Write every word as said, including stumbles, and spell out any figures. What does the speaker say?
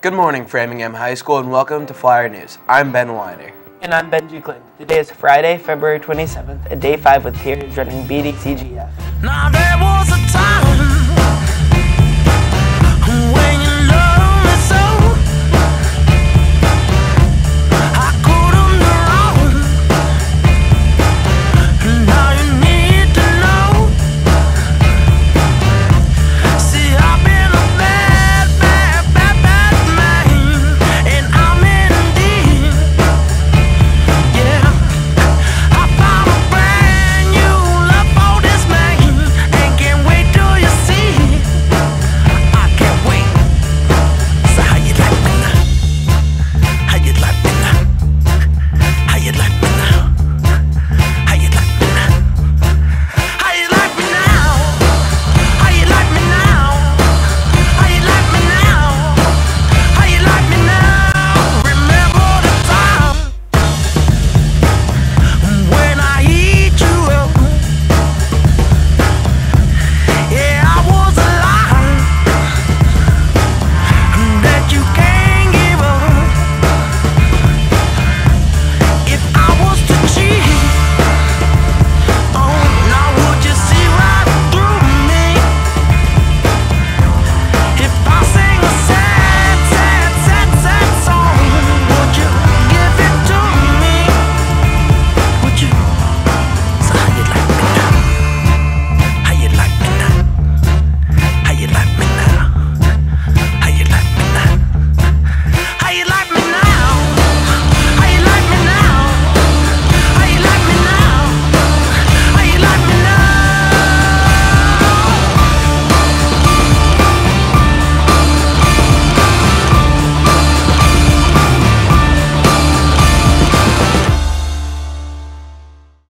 Good morning, Framingham High School, and welcome to Flyer News. I'm Ben Weiner. And I'm Benji Clinton. Today is Friday, February twenty-seventh, at day five with peers running B D C G F. Now there was a time